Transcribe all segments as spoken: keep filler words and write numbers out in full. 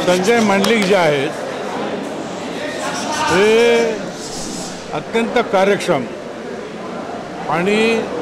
संजय मंडलिक जे आहेत हे अत्यंत कार्यक्षम आणि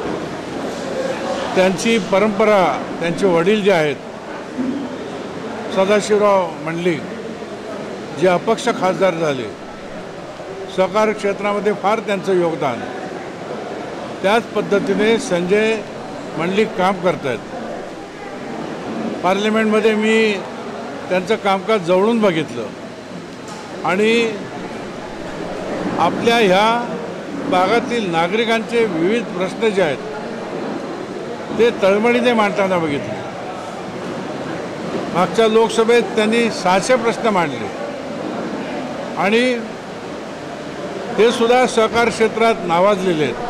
त्यांची परंपरा, त्यांचे वडील जे आहेत सदाशिवराव मंडलिक जे अपक्ष खासदार झाले, सहकार क्षेत्रामध्ये फार त्यांचं योगदान, त्याच पद्धतीने संजय मंडलिक काम करत आहेत। पार्लमेंटमध्ये मी त्यांचं कामकाज जवळून बघितलं आणि आपल्या ह्या भागातील नागरिकांचे विविध प्रश्न जे आहेत ते तळमळीने मांडताना बघितले। मागच्या लोकसभेत त्यांनी सहाशे प्रश्न मांडले आणि ते सुद्धा सहकार क्षेत्रात नावाजलेले आहेत।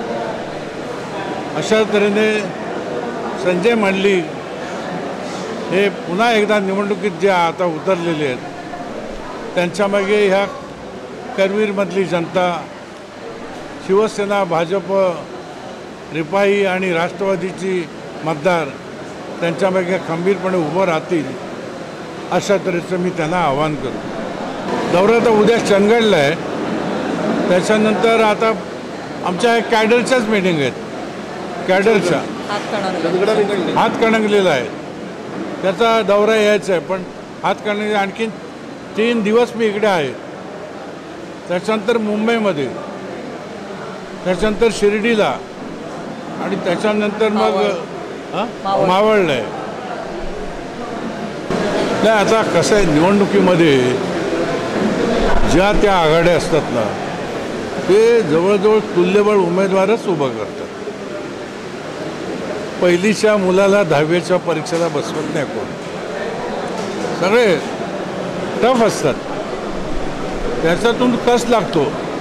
अशा तऱ्हेने संजय मंडलिक हे पुन्हा एकदा निवडणुकीत जे आता उतरलेले आहेत त्यांच्यामागे ह्या करवीरमधली जनता, शिवसेना, भाजप, रिपाई आणि राष्ट्रवादीची मतदार त्यांच्यामागे खंबीरपणे उभं राहतील अशा तऱ्हेचं मी त्यांना आवाहन करतो। दौरा तर उद्या चंदगडला आहे, त्याच्यानंतर आता आमच्या कॅडरच्याच मीटिंग आहेत, कॅडरच्या हातकणंगलेला आहे, त्याचा दौरा यायचा आहे। पण हातकणंगले आणखीन तीन दिवस मी इकडे आहे, त्याच्यानंतर मुंबईमध्ये, त्याच्यानंतर शिर्डीला आणि त्याच्यानंतर मग मावळला आहे। नाही, आता कसं आहे, निवडणुकीमध्ये ज्या त्या आघाड्या असतात ना ते जवळजवळ तुल्यबळ उमेदवारच उभं करतात। पहिलीच्या मुलाला दहावीच्या परीक्षेला बसवत नाही कोण, सगळे टफ असतात, त्याच्यातून कस लागतो।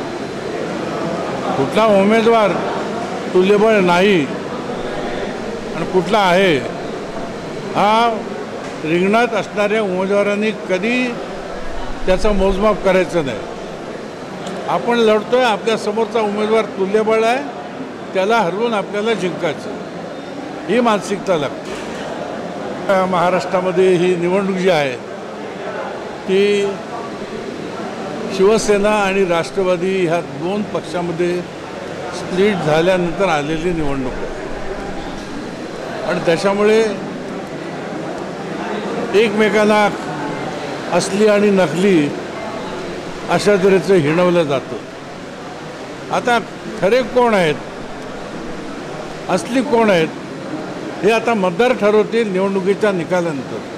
कुठला उमेदवार तुल्यबळ नाही आणि कुठला आहे, हा रिंगणात असणाऱ्या उमेदवारांनी कधी त्याचा मोजमाप करायचं नाही। आपण लढतोय, आपल्या समोरचा उमेदवार तुल्यबळ आहे, त्याला हरवून आपल्याला जिंकायचं, ही मानसिकता लागते। महाराष्ट्रामध्ये ही निवडणूक जी आहे ती शिवसेना आणि राष्ट्रवादी ह्या दोन पक्षामध्ये स्प्लिट झाल्यानंतर आलेली निवडणूक आहे आणि त्याच्यामुळे एकमेकांना असली आणि नकली अशा तऱ्हेचं हिणवलं जातं। आता खरे कोण आहेत, असली कोण आहेत, हे आता मतदार ठरवतील निवडणुकीच्या निकालानंतर।